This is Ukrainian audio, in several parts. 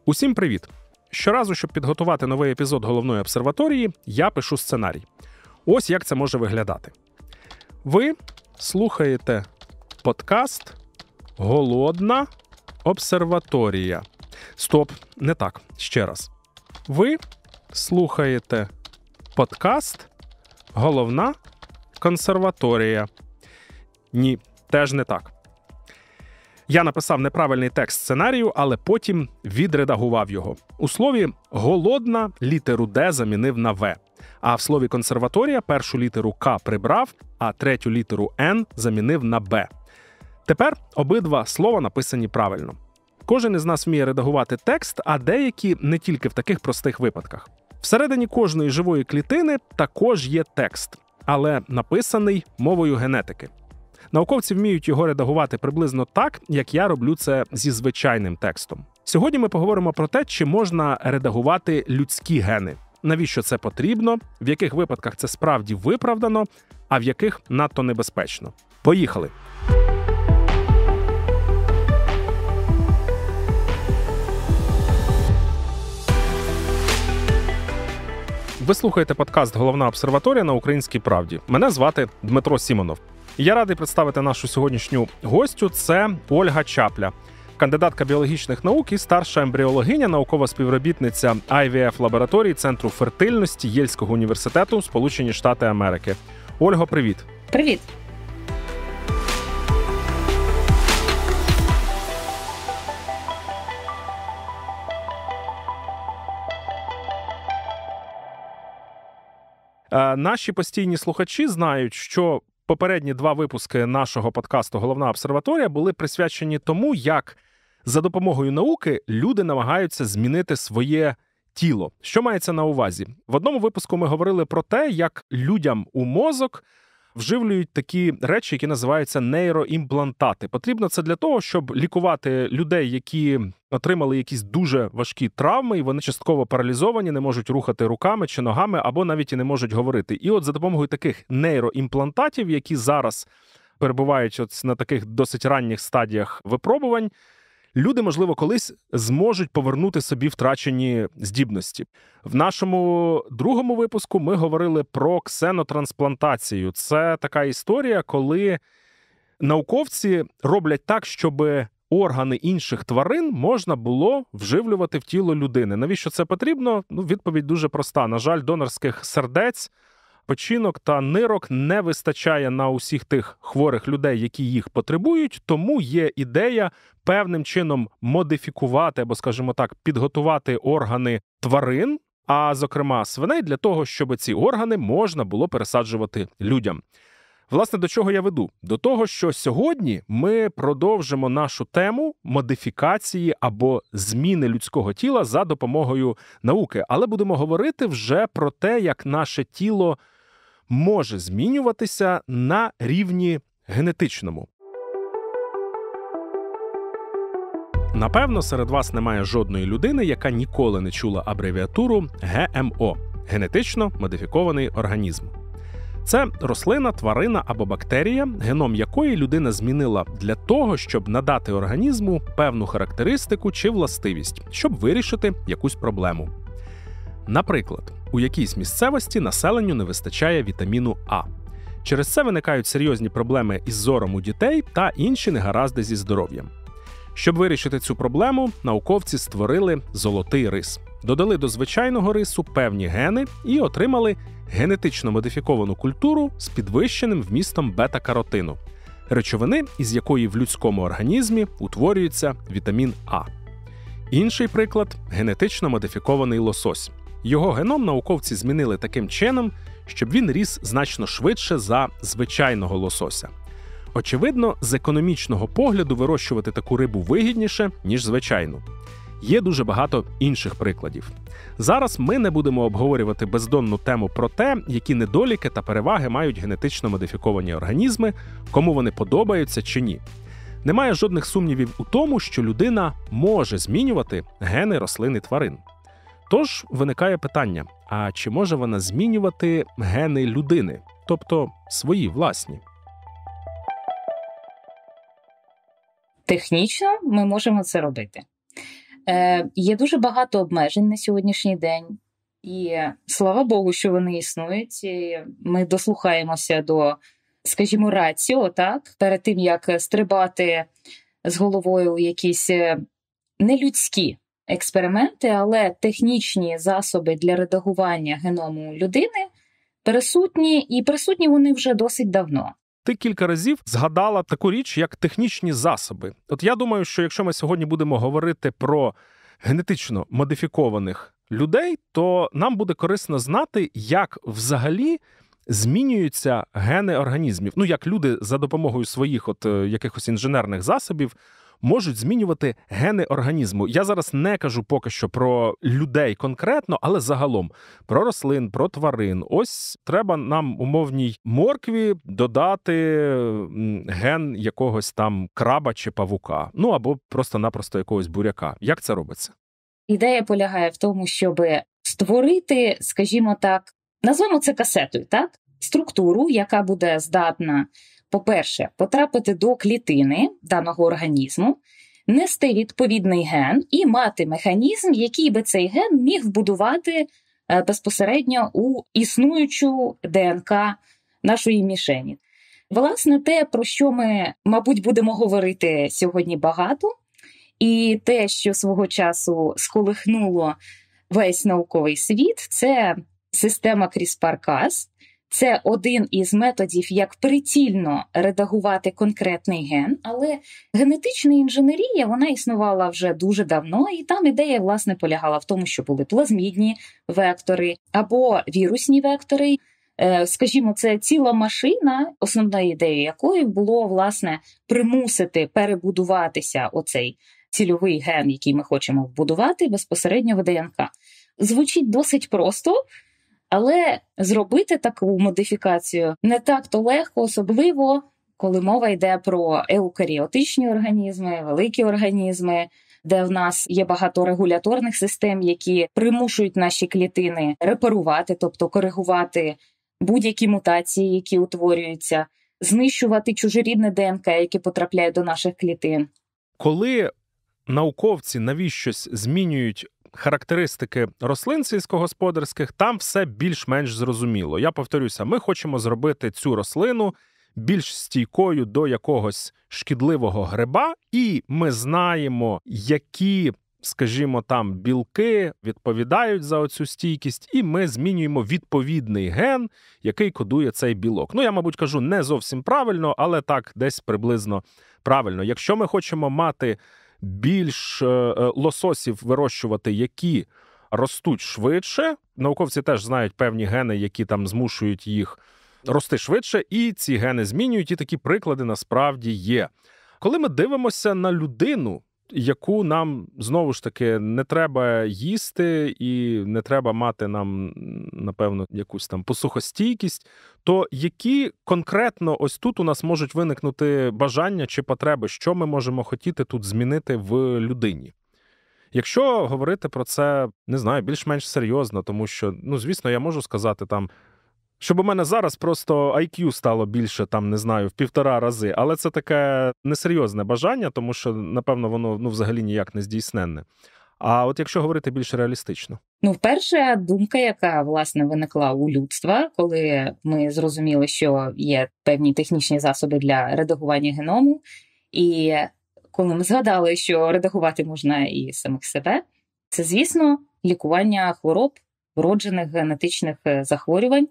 Усім привіт! Щоразу, щоб підготувати новий епізод головної обсерваторії, я пишу сценарій. Ось як це може виглядати. Ви слухаєте подкаст «Голодна обсерваторія». Стоп, не так, ще раз. Ви слухаєте подкаст «Головна консерваторія». Ні, теж не так. Я написав неправильний текст сценарію, але потім відредагував його. У слові «голодна» літеру «Д» замінив на «В». А в слові «консерваторія» першу літеру «К» прибрав, а третю літеру «Н» замінив на «Б». Тепер обидва слова написані правильно. Кожен із нас вміє редагувати текст, а деякі не тільки в таких простих випадках. Всередині кожної живої клітини також є текст, але написаний мовою генетики. Науковці вміють його редагувати приблизно так, як я роблю це зі звичайним текстом. Сьогодні ми поговоримо про те, чи можна редагувати людські гени. Навіщо це потрібно, в яких випадках це справді виправдано, а в яких надто небезпечно. Поїхали! Ви слухаєте подкаст «Головна обсерваторія» на Українській правді. Мене звати Дмитро Сімонов. І я радий представити нашу сьогоднішню гостю. Це Ольга Чапля, кандидатка біологічних наук і старша ембріологиня, наукова співробітниця IVF-лабораторії Центру фертильності Єльського університету, Сполучені Штати Америки. Ольго, привіт. Привіт. Наші постійні слухачі знають, що попередні два випуски нашого подкасту «Головна обсерваторія» були присвячені тому, як за допомогою науки люди намагаються змінити своє тіло. Що мається на увазі? В одному випуску ми говорили про те, як людям у мозок вживлюють такі речі, які називаються нейроімплантати. Потрібно це для того, щоб лікувати людей, які отримали якісь дуже важкі травми, і вони частково паралізовані, не можуть рухати руками чи ногами, або навіть і не можуть говорити. І от за допомогою таких нейроімплантатів, які зараз перебувають на таких досить ранніх стадіях випробувань, люди, можливо, колись зможуть повернути собі втрачені здібності. В нашому другому випуску ми говорили про ксенотрансплантацію. Це така історія, коли науковці роблять так, щоб органи інших тварин можна було вживлювати в тіло людини. Навіщо це потрібно? Відповідь дуже проста. На жаль, донорських сердець, печінок та нирок не вистачає на усіх тих хворих людей, які їх потребують, тому є ідея певним чином модифікувати, або, скажімо так, підготувати органи тварин, а, зокрема, свиней, для того, щоб ці органи можна було пересаджувати людям. Власне, до чого я веду? До того, що сьогодні ми продовжимо нашу тему модифікації або зміни людського тіла за допомогою науки. Але будемо говорити вже про те, як наше тіло може змінюватися на рівні генетичному. Напевно, серед вас немає жодної людини, яка ніколи не чула абревіатуру ГМО – генетично модифікований організм. Це рослина, тварина або бактерія, геном якої людина змінила для того, щоб надати організму певну характеристику чи властивість, щоб вирішити якусь проблему. Наприклад, у якійсь місцевості населенню не вистачає вітаміну А. Через це виникають серйозні проблеми із зором у дітей та інші негаразди зі здоров'ям. Щоб вирішити цю проблему, науковці створили золотий рис. Додали до звичайного рису певні гени і отримали генетично модифіковану культуру з підвищеним вмістом бета-каротину – речовини, із якої в людському організмі утворюється вітамін А. Інший приклад – генетично модифікований лосось. Його геном науковці змінили таким чином, щоб він ріс значно швидше за звичайного лосося. Очевидно, з економічного погляду вирощувати таку рибу вигідніше, ніж звичайну. Є дуже багато інших прикладів. Зараз ми не будемо обговорювати бездонну тему про те, які недоліки та переваги мають генетично модифіковані організми, кому вони подобаються чи ні. Немає жодних сумнівів у тому, що людина може змінювати гени рослин і тварин. Тож виникає питання, а чи може вона змінювати гени людини, тобто свої власні? Технічно ми можемо це робити. Є дуже багато обмежень на сьогоднішній день. І слава Богу, що вони існують. І ми дослухаємося до, скажімо, раціо, так? Перед тим, як стрибати з головою у якісь нелюдські експерименти, але технічні засоби для редагування геному людини присутні, і присутні вони вже досить давно. Ти кілька разів згадала таку річ, як технічні засоби. От я думаю, що якщо ми сьогодні будемо говорити про генетично модифікованих людей, то нам буде корисно знати, як взагалі змінюються гени організмів. Ну, як люди за допомогою своїх якихось інженерних засобів можуть змінювати гени організму. Я зараз не кажу поки що про людей конкретно, але загалом про рослин, про тварин. Ось треба нам умовній моркві додати ген якогось там краба чи павука. Ну, або просто-напросто якогось буряка. Як це робиться? Ідея полягає в тому, щоб створити, скажімо так, назвемо це касетою, так? Структуру, яка буде здатна, по-перше, потрапити до клітини даного організму, нести відповідний ген і мати механізм, який би цей ген міг вбудувати безпосередньо у існуючу ДНК нашої мішені. Власне, те, про що ми, мабуть, будемо говорити сьогодні багато, і те, що свого часу сколихнуло весь науковий світ, це система CRISPR-Cas. Це один із методів, як прицільно редагувати конкретний ген, але генетична інженерія, вона існувала вже дуже давно, і там ідея, власне, полягала в тому, що були плазмідні вектори або вірусні вектори. Скажімо, це ціла машина, основною ідеєю якої було, власне, примусити перебудуватися оцей цільовий ген, який ми хочемо вбудувати, безпосередньо в ДНК. Звучить досить просто, але зробити таку модифікацію не так-то легко, особливо, коли мова йде про еукаріотичні організми, великі організми, де в нас є багато регуляторних систем, які примушують наші клітини репарувати, тобто коригувати будь-які мутації, які утворюються, знищувати чужорідне ДНК, яке потрапляє до наших клітин. Коли науковці навіщось змінюють характеристики рослин сільськогосподарських, там все більш-менш зрозуміло. Я повторюся, ми хочемо зробити цю рослину більш стійкою до якогось шкідливого гриба, і ми знаємо, які, скажімо, там білки відповідають за оцю стійкість, і ми змінюємо відповідний ген, який кодує цей білок. Ну, я, мабуть, кажу не зовсім правильно, але так, десь приблизно правильно. Якщо ми хочемо мати більш лососів вирощувати, які ростуть швидше, науковці теж знають певні гени, які там змушують їх рости швидше, і ці гени змінюють, і такі приклади насправді є. Коли ми дивимося на людину, яку нам, знову ж таки, не треба їсти і не треба мати нам, напевно, якусь там посухостійкість, то які конкретно ось тут у нас можуть виникнути бажання чи потреби, що ми можемо хотіти тут змінити в людині? Якщо говорити про це, не знаю, більш-менш серйозно, тому що, ну, звісно, я можу сказати там, щоб у мене зараз просто IQ стало більше, там, не знаю, в 1,5 рази. Але це таке несерйозне бажання, тому що, напевно, воно взагалі ніяк не здійсненне. А от якщо говорити більш реалістично? Перша думка, яка, власне, виникла у людства, коли ми зрозуміли, що є певні технічні засоби для редагування геному, і коли ми згадали, що редагувати можна і самих себе, це, звісно, лікування хвороб, вроджених генетичних захворювань.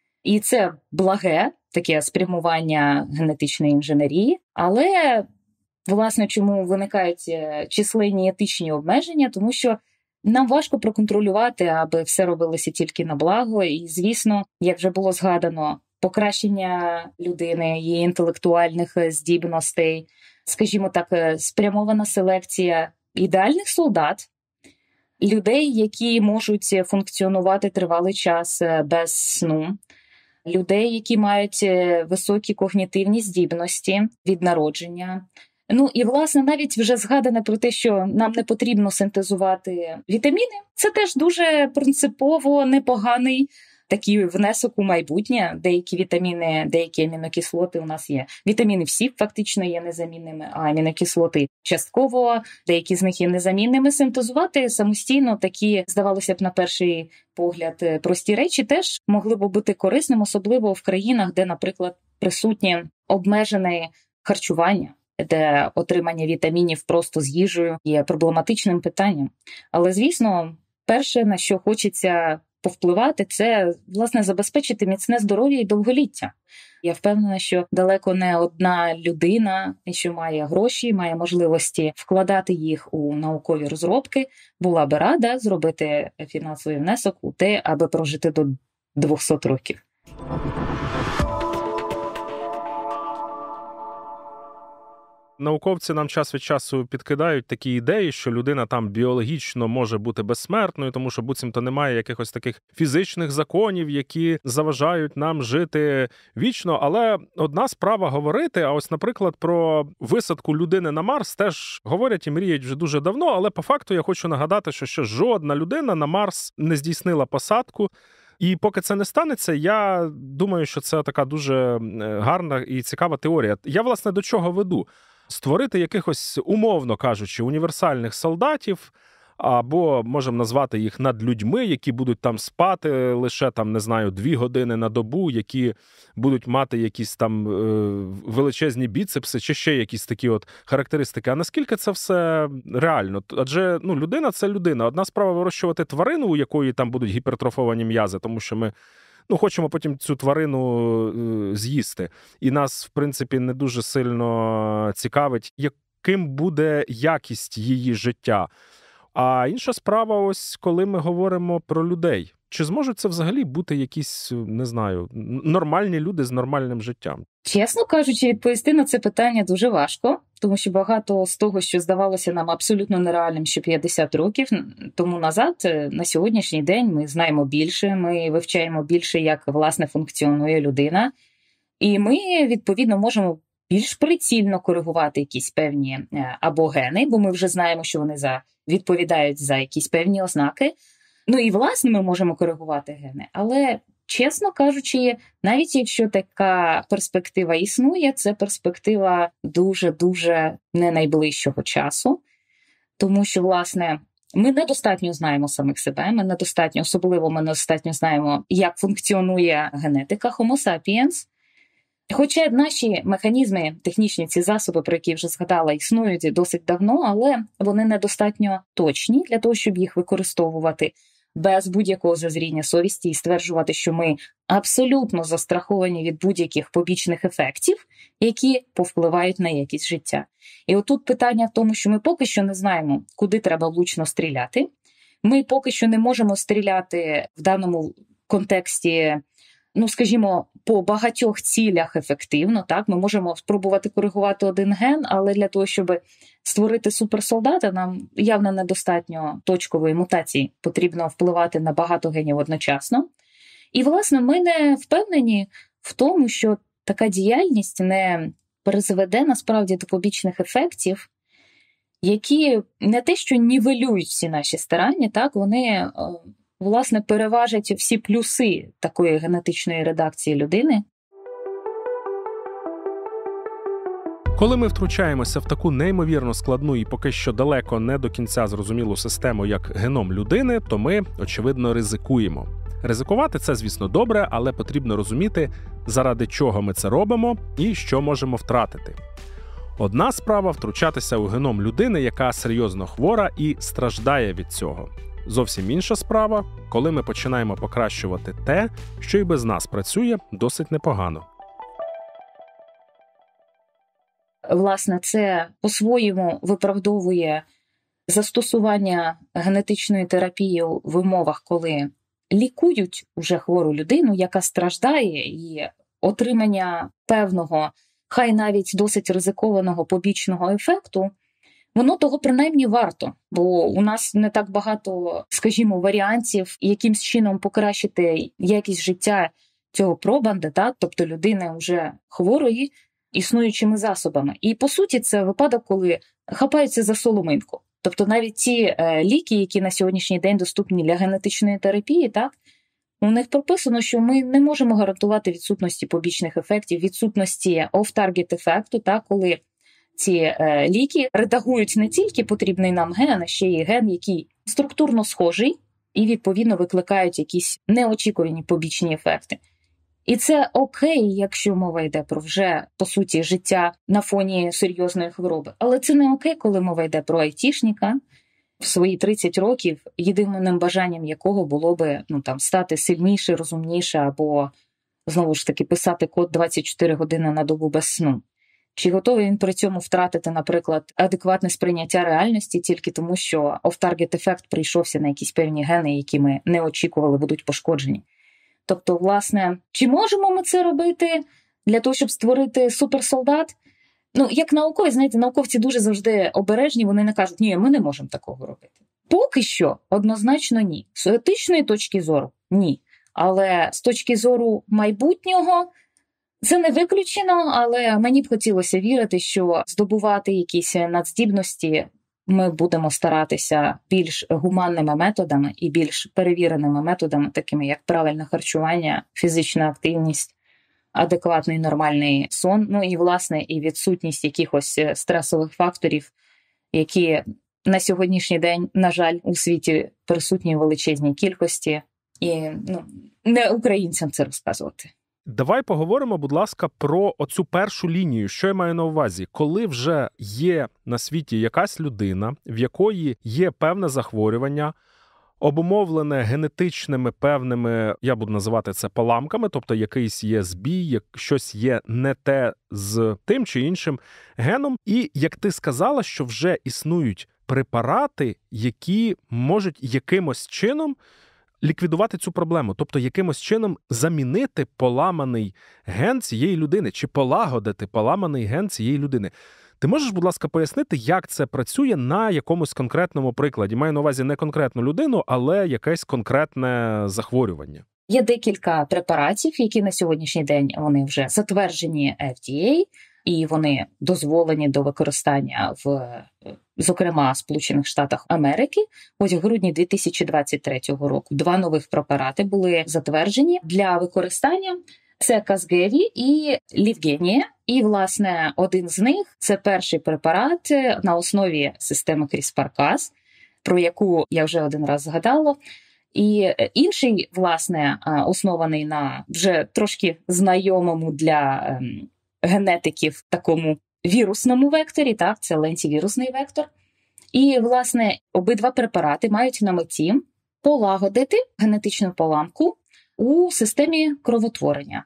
І це благе таке спрямування генетичної інженерії, але, власне, чому виникають численні етичні обмеження, тому що нам важко проконтролювати, аби все робилося тільки на благо. І, звісно, як вже було згадано, покращення людини, її інтелектуальних здібностей, скажімо так, спрямована селекція ідеальних солдат, людей, які можуть функціонувати тривалий час без сну, людей, які мають високі когнітивні здібності від народження. І, власне, навіть вже згадане про те, що нам не потрібно синтезувати вітаміни, це теж дуже принципово непоганий такий внесок у майбутнє. Деякі вітаміни, деякі амінокислоти у нас є. Вітаміни всі фактично є незамінними, а амінокислоти частково, деякі з них є незамінними. Синтезувати самостійно такі, здавалося б, на перший погляд, прості речі теж могли б бути корисним, особливо в країнах, де, наприклад, присутнє обмежене харчування, де отримання вітамінів просто з їжею є проблематичним питанням. Але, звісно, перше, на що хочеться повпливати, це, власне, забезпечити міцне здоров'я і довголіття. Я впевнена, що далеко не одна людина, що має гроші, має можливості вкладати їх у наукові розробки, була би рада зробити фінансовий внесок у те, аби прожити до 200 років. Науковці нам час від часу підкидають такі ідеї, що людина там біологічно може бути безсмертною, тому що буцімто немає якихось таких фізичних законів, які заважають нам жити вічно. Але одна справа говорити, а ось, наприклад, про висадку людини на Марс теж говорять і мріють вже дуже давно, але по факту я хочу нагадати, що ще жодна людина на Марс не здійснила посадку. І поки це не станеться, я думаю, що це така дуже гарна і цікава теорія. Я, власне, до чого веду? Створити якихось, умовно кажучи, універсальних солдатів, або можемо назвати їх надлюдьми, які будуть там спати лише, там, не знаю, 2 години на добу, які будуть мати якісь там величезні біцепси, чи ще якісь такі от характеристики. А наскільки це все реально? Адже людина – це людина. Одна справа вирощувати тварину, у якої там будуть гіпертрофовані м'язи, тому що ми хочемо потім цю тварину з'їсти. І нас, в принципі, не дуже сильно цікавить, яким буде якість її життя. А інша справа, ось коли ми говоримо про людей. Чи зможуть це взагалі бути якісь, не знаю, нормальні люди з нормальним життям? Чесно кажучи, відповісти на це питання дуже важко, тому що багато з того, що здавалося нам абсолютно нереальним ще 50 років тому назад, на сьогоднішній день ми знаємо більше, ми вивчаємо більше, як, власне, функціонує людина. І ми, відповідно, можемо більш прицільно коригувати якісь певні або гени, бо ми вже знаємо, що вони відповідають за якісь певні ознаки. І, власне, ми можемо коригувати гени. Але, чесно кажучи, навіть якщо така перспектива існує, це перспектива дуже-дуже не найближчого часу. Тому що, власне, ми недостатньо знаємо самих себе, ми недостатньо знаємо, як функціонує генетика Homo sapiens. Хоча наші механізми, технічні ці засоби, про які вже згадала, існують досить давно, але вони недостатньо точні для того, щоб їх використовувати без будь-якого зазріння совісті і стверджувати, що ми абсолютно застраховані від будь-яких побічних ефектів, які повпливають на якість життя. І отут питання в тому, що ми поки що не знаємо, куди треба влучно стріляти. Ми поки що не можемо стріляти в даному контексті, скажімо, по багатьох цілях ефективно. Так? Ми можемо спробувати коригувати один ген, але для того, щоб створити суперсолдата, нам явно недостатньо точкової мутації. Потрібно впливати на багато генів одночасно. І, власне, ми не впевнені в тому, що така діяльність не призведе, насправді, до побічних ефектів, які не те, що нівелюють всі наші старання, так? Вони, власне, переважать всі плюси такої генетичної редакції людини. Коли ми втручаємося в таку неймовірно складну і поки що далеко не до кінця зрозумілу систему, як геном людини, то ми, очевидно, ризикуємо. Ризикувати – це, звісно, добре, але потрібно розуміти, заради чого ми це робимо і що можемо втратити. Одна справа – втручатися у геном людини, яка серйозно хвора і страждає від цього. Зовсім інша справа – коли ми починаємо покращувати те, що і без нас працює досить непогано. Власне, це по-своєму виправдовує застосування генетичної терапії в умовах, коли лікують уже хвору людину, яка страждає, і отримання певного, хай навіть досить ризикованого побічного ефекту, воно того принаймні варто, бо у нас не так багато, скажімо, варіантів якимсь чином покращити якість життя цього пробанда, так? Тобто людини вже хворої, існуючими засобами. І, по суті, це випадок, коли хапаються за соломинку. Тобто навіть ті ліки, які на сьогоднішній день доступні для генетичної терапії, так, У них прописано, що ми не можемо гарантувати відсутності побічних ефектів, відсутності off-target ефекту, коли ці ліки редагують не тільки потрібний нам ген, а ще й ген, який структурно схожий, і, відповідно, викликають якісь неочікувані побічні ефекти. І це окей, якщо мова йде про вже, по суті, життя на фоні серйозної хвороби. Але це не окей, коли мова йде про айтішника, в свої 30 років, єдиним бажанням якого було би стати сильніше, розумніше, або, знову ж таки, писати код 24 години на добу без сну. Чи готовий він при цьому втратити, наприклад, адекватне сприйняття реальності тільки тому, що off-target ефект прийшовся на якісь певні гени, які ми не очікували будуть пошкоджені. Тобто, власне, чи можемо ми це робити для того, щоб створити суперсолдат? Як науковець, знаєте, науковці дуже завжди обережні, вони не кажуть, ні, ми не можемо такого робити. Поки що, однозначно ні. З етичної точки зору – ні. Але з точки зору майбутнього це не виключено, але мені б хотілося вірити, що здобувати якісь надздібності ми будемо старатися більш гуманними методами і більш перевіреними методами, такими як правильне харчування, фізична активність, адекватний нормальний сон, і, власне, і відсутність якихось стресових факторів, які на сьогоднішній день, на жаль, у світі присутні в величезній кількості. І не українцям це розказувати. Давай поговоримо, будь ласка, про оцю першу лінію. Що я маю на увазі? Коли вже є на світі якась людина, в якої є певне захворювання, обумовлене генетичними певними, я буду називати це поламками, тобто якийсь є збій, щось є не те з тим чи іншим геном. І, як ти сказала, що вже існують препарати, які можуть якимось чином ліквідувати цю проблему, тобто якимось чином замінити поламаний ген цієї людини, чи полагодити поламаний ген цієї людини. Ти можеш, будь ласка, пояснити, як це працює на якомусь конкретному прикладі? Маю на увазі не конкретну людину, але якесь конкретне захворювання. Є декілька препаратів, які на сьогоднішній день вони вже затверджені FDA, і вони дозволені до використання зокрема, Сполучених Штатах Америки. Ось в грудні 2023 року 2 нових препарати були затверджені для використання. Це Казгеві і Лівгенія. І, власне, один з них – це перший препарат на основі системи CRISPR-Cas, про яку я вже один раз згадала. І інший, власне, оснований на вже трошки знайомому для генетиків такому вірусному векторі, це лентівірусний вектор. І, власне, обидва препарати мають на меті полагодити генетичну поламку у системі кровотворення.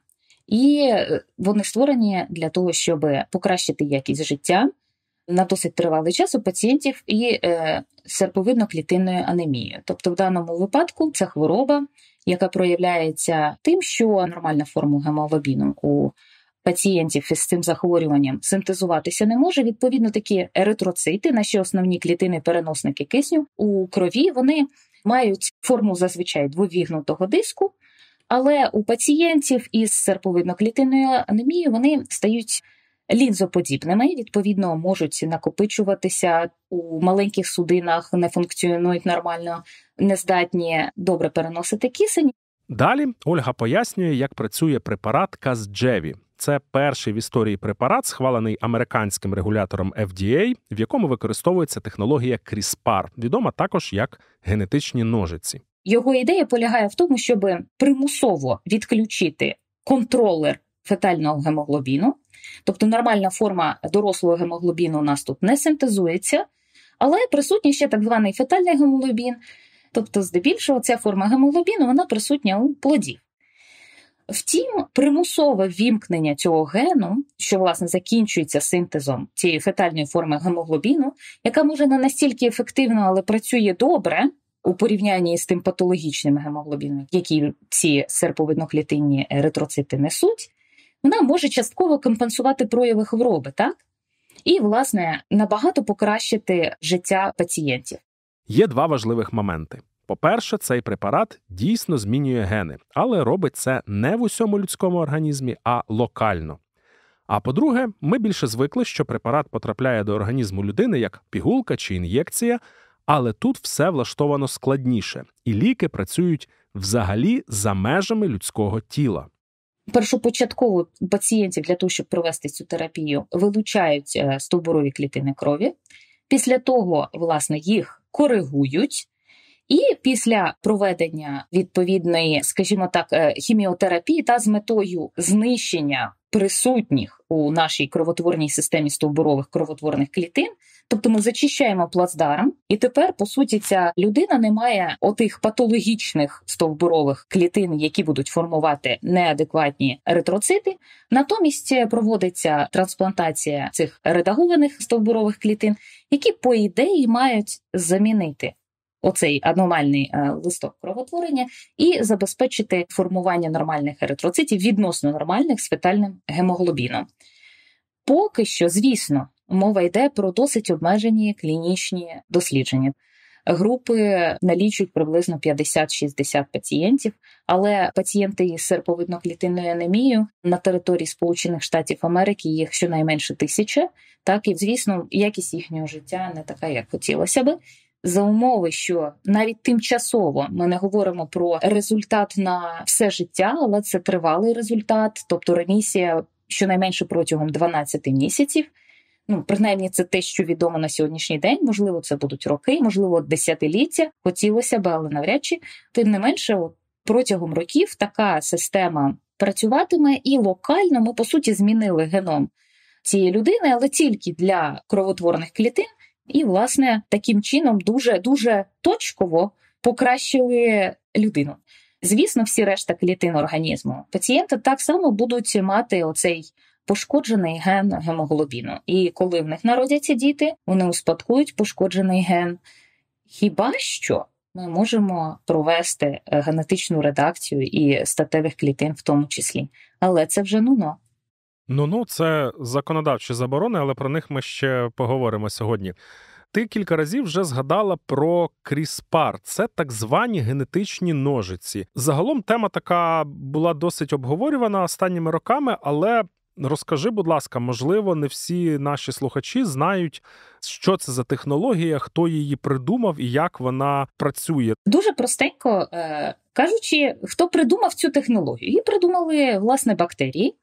І вони створені для того, щоб покращити якість життя на досить тривалий час у пацієнтів і серповидно-клітинною анемією. Тобто в даному випадку це хвороба, яка проявляється тим, що нормальна форма гемоглобіну у пацієнтів із цим захворюванням синтезуватися не може. Відповідно, такі еритроцити, наші основні клітини-переносники кисню у крові, вони мають форму зазвичай двовігнутого диску, але у пацієнтів із серповидно-клітинною анемією вони стають лінзоподібними, відповідно, можуть накопичуватися у маленьких судинах, не функціонують нормально, не здатні добре переносити кисень. Далі Ольга пояснює, як працює препарат Казджеві. Це перший в історії препарат, схвалений американським регулятором FDA, в якому використовується технологія CRISPR, відома також як генетичні ножиці. Його ідея полягає в тому, щоб примусово відключити контролер фетального гемоглобіну, тобто нормальна форма дорослого гемоглобіну у нас тут не синтезується, але присутній ще так званий фетальний гемоглобін, тобто здебільшого ця форма гемоглобіну, вона присутня у плодів. Втім, примусове ввімкнення цього гену, що, власне, закінчується синтезом цієї фетальної форми гемоглобіну, яка може не настільки ефективно, але працює добре у порівнянні з тим патологічним гемоглобіном, які ці серповидно-клітинні еритроцити несуть, вона може частково компенсувати прояви хвороби, так? І, власне, набагато покращити життя пацієнтів. Є 2 важливих моменти. По-перше, цей препарат дійсно змінює гени, але робить це не в усьому людському організмі, а локально. А по-друге, ми більше звикли, що препарат потрапляє до організму людини як пігулка чи ін'єкція, але тут все влаштовано складніше, і ліки працюють взагалі за межами людського тіла. Першопочатково пацієнтів для того, щоб провести цю терапію, вилучають стовбурові клітини крові. Після того, власне, їх коригують. І після проведення відповідної, скажімо так, хіміотерапії та з метою знищення присутніх у нашій кровотворній системі стовбурових кровотворних клітин, тобто ми зачищаємо плацдарм, і тепер, по суті, ця людина не має отих патологічних стовбурових клітин, які будуть формувати неадекватні еритроцити. Натомість проводиться трансплантація цих редагованих стовбурових клітин, які, по ідеї, мають замінити оцей аномальний листок кровотворення і забезпечити формування нормальних еритроцитів, відносно нормальних, з фетальним гемоглобіном. Поки що, звісно, мова йде про досить обмежені клінічні дослідження. Групи налічують приблизно 50-60 пацієнтів, але пацієнти із серповидно-клітинною анемією на території Сполучених Штатів Америки їх щонайменше 1000, так і, звісно, якість їхнього життя не така, як хотілося би. За умови, що навіть тимчасово ми не говоримо про результат на все життя, але це тривалий результат, тобто ремісія щонайменше протягом 12 місяців. Принаймні це те, що відомо на сьогоднішній день, можливо, це будуть роки, можливо, десятиліття, хотілося б, але навряд чи. Тим не менше, протягом років така система працюватиме і локально ми, по суті, змінили геном цієї людини, але тільки для кровотворних клітин, і, власне, таким чином дуже точково покращили людину. Звісно, всі решта клітин організму пацієнта так само будуть мати оцей пошкоджений ген гемоглобіну. І коли в них народяться діти, вони успадкують пошкоджений ген. Хіба що ми можемо провести генетичну редакцію і статевих клітин в тому числі. Але це вже ну-ну. Ну, це законодавчі заборони, але про них ми ще поговоримо сьогодні. Ти кілька разів вже згадала про CRISPR. Це так звані генетичні ножиці. Загалом тема така була досить обговорювана останніми роками, але розкажи, будь ласка, можливо, не всі наші слухачі знають, що це за технологія, хто її придумав і як вона працює. Дуже простенько кажучи, хто придумав цю технологію? Її придумали, власне, бактерії.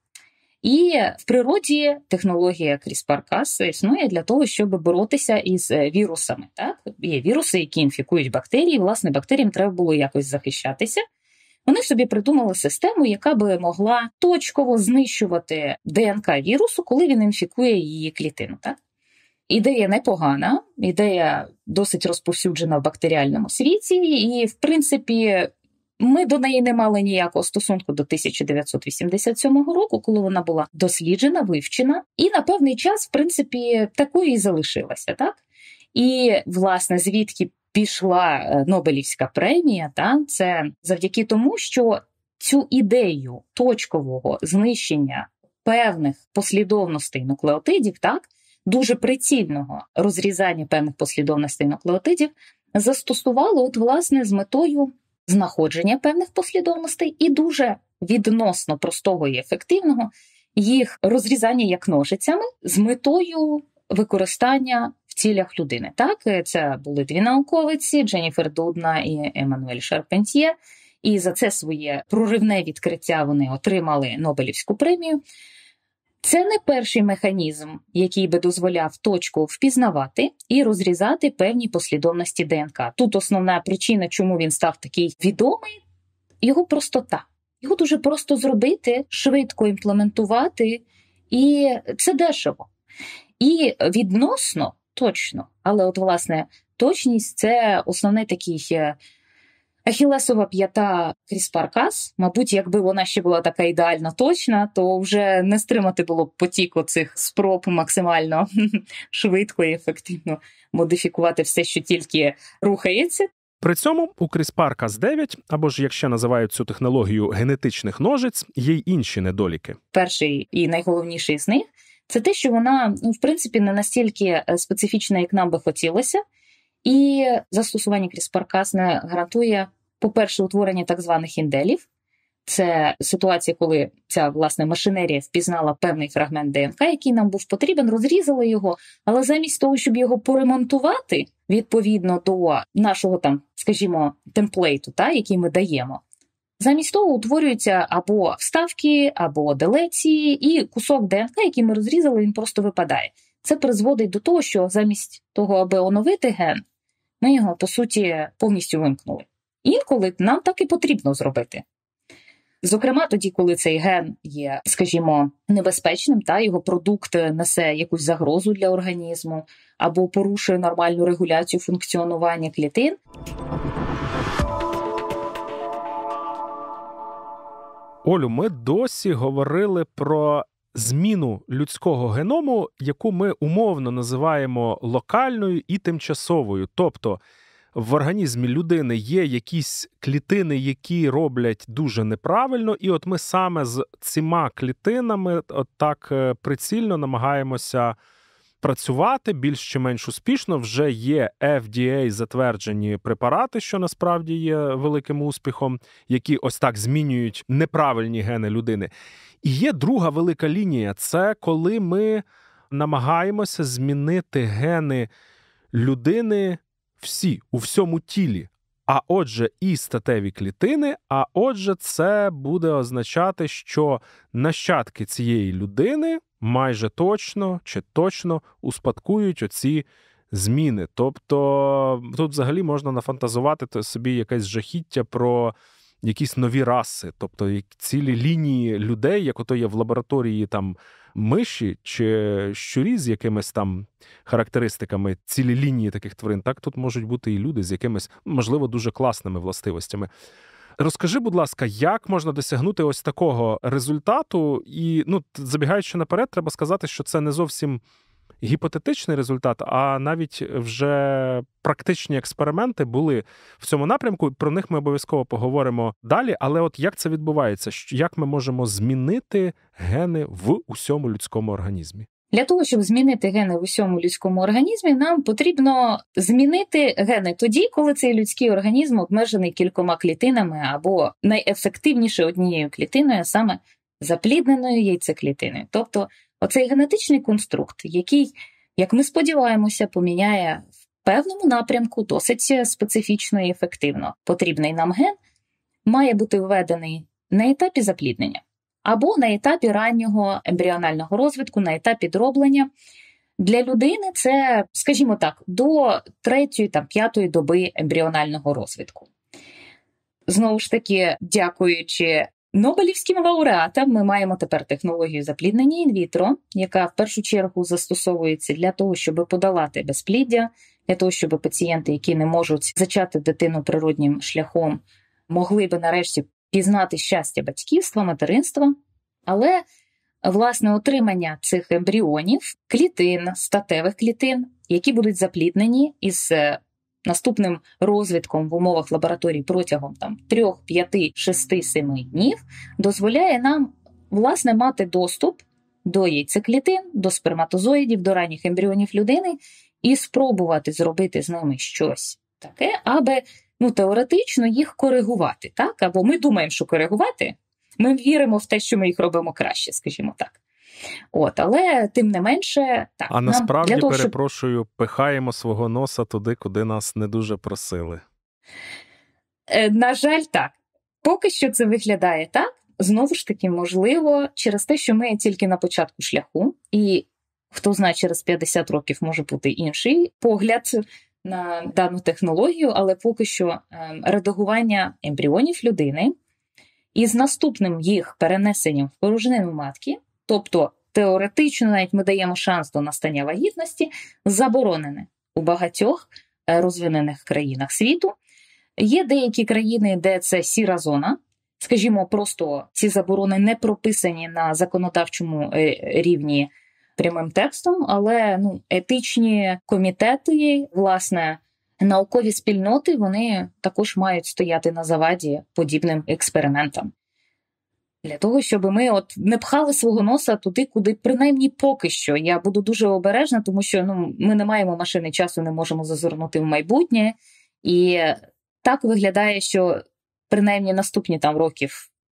І в природі технологія CRISPR-Cas існує для того, щоб боротися із вірусами. Так? Є віруси, які інфікують бактерії, власне, бактеріям треба було якось захищатися. Вони собі придумали систему, яка би могла точково знищувати ДНК вірусу, коли він інфікує її клітину. Так? Ідея непогана, ідея досить розповсюджена в бактеріальному світі, і, в принципі, ми до неї не мали ніякого стосунку до 1987 року, коли вона була досліджена, вивчена, і на певний час, в принципі, такою і залишилася. Так? І, власне, звідки пішла Нобелівська премія, це завдяки тому, що цю ідею точкового знищення певних послідовностей нуклеотидів, дуже прицільного розрізання певних послідовностей нуклеотидів, застосували, власне, з метою знаходження певних послідовностей і дуже відносно простого і ефективного їх розрізання як ножицями з метою використання в цілях людини. Так, це були дві науковиці, Дженніфер Дудна і Еммануель Шарпентьє, і за це своє проривне відкриття вони отримали Нобелівську премію. Це не перший механізм, який би дозволяв точково впізнавати і розрізати певні послідовності ДНК. Тут основна причина, чому він став такий відомий, його простота. Його дуже просто зробити, швидко імплементувати, і це дешево. І відносно точно, але власне, точність – це основний такий ахілесова п'ята CRISPR-Cas. Мабуть, якби вона ще була така ідеально точна, то вже не стримати було б потік оцих спроб максимально швидко і ефективно модифікувати все, що тільки рухається. При цьому у CRISPR-Cas9, або ж, як ще називають цю технологію, генетичних ножиць, є й інші недоліки. Перший і найголовніший з них – це те, що вона, в принципі, не настільки специфічна, як нам би хотілося, і застосування CRISPR-Cas не гарантує, по-перше, утворення так званих інделів, Це ситуація, коли ця, власне, машинерія впізнала певний фрагмент ДНК, який нам був потрібен, розрізала його, але замість того, щоб його поремонтувати відповідно до нашого, там, скажімо, темплейту, який ми даємо, замість того утворюються або вставки, або делеції, і кусок ДНК, який ми розрізали, він просто випадає. Це призводить до того, що замість того, аби оновити ген, ми його, по суті, повністю вимкнули. Інколи нам так і потрібно зробити. Зокрема, тоді, коли цей ген є, скажімо, небезпечним, його продукт несе якусь загрозу для організму або порушує нормальну регуляцію функціонування клітин. Олю, ми досі говорили про зміну людського геному, яку ми умовно називаємо локальною і тимчасовою. Тобто в організмі людини є якісь клітини, які роблять дуже неправильно, і от ми саме з цими клітинами так прицільно намагаємося працювати більш чи менш успішно. Вже є FDA-затверджені препарати, що насправді є великим успіхом, які ось так змінюють неправильні гени людини. І є друга велика лінія – це коли ми намагаємося змінити гени людини у всьому тілі. А отже, і статеві клітини, а отже, це буде означати, що нащадки цієї людини майже точно чи точно успадкують оці зміни. Тобто тут взагалі можна нафантазувати собі якесь жахіття про якісь нові раси, тобто цілі лінії людей, як ото є в лабораторії там миші чи щурі з якимись там характеристиками, цілі лінії таких тварин, так тут можуть бути і люди з якимись, можливо, дуже класними властивостями. Розкажи, будь ласка, як можна досягнути ось такого результату? І, забігаючи наперед, треба сказати, що це не зовсім гіпотетичний результат, а навіть вже практичні експерименти були в цьому напрямку. Про них ми обов'язково поговоримо далі. Але от як це відбувається? Як ми можемо змінити гени в усьому людському організмі? Для того, щоб змінити гени в усьому людському організмі, нам потрібно змінити гени тоді, коли цей людський організм обмежений кількома клітинами або найефективніше однією клітиною, саме заплідненою яйцеклітиною. Тобто оцей генетичний конструкт, який, як ми сподіваємося, поміняє в певному напрямку досить специфічно і ефективно потрібний нам ген, має бути введений на етапі запліднення або на етапі раннього ембріонального розвитку, на етапі дроблення. Для людини це, скажімо так, до 3-5 доби ембріонального розвитку. Знову ж таки, дякуючи Нобелівським лауреатам, ми маємо тепер технологію запліднення інвітро, яка в першу чергу застосовується для того, щоб подолати безпліддя, для того, щоб пацієнти, які не можуть зачати дитину природнім шляхом, могли би нарешті пізнати щастя батьківства, материнства. Але, власне, отримання цих ембріонів, клітин, статевих клітин, які будуть запліднені із наступним розвитком в умовах лабораторій протягом 3, 5, 6, 7 днів, дозволяє нам, власне, мати доступ до яйцеклітин, до сперматозоїдів, до ранніх ембріонів людини і спробувати зробити з ними щось таке, аби теоретично їх коригувати. Так? Або ми думаємо, що коригувати, ми віримо в те, що ми їх робимо краще, скажімо так. Але тим не менше... Так, а насправді, перепрошую, пихаємо свого носа туди, куди нас не дуже просили. На жаль, так. Поки що це виглядає так. Знову ж таки, можливо, через те, що ми тільки на початку шляху, і хто знає, через 50 років може бути інший погляд на дану технологію, але поки що редагування ембріонів людини із наступним їх перенесенням в порожнину матки, тобто теоретично навіть ми даємо шанс до настання вагітності, заборонене у багатьох розвинених країнах світу. Є деякі країни, де це сіра зона, скажімо, просто ці заборони не прописані на законодавчому рівні прямим текстом, але етичні комітети, власне, наукові спільноти, вони також мають стояти на заваді подібним експериментам. Для того, щоб ми не пхали свого носа туди, куди принаймні поки що. Я буду дуже обережна, тому що ми не маємо машини часу, не можемо зазирнути в майбутнє. І так виглядає, що принаймні наступні років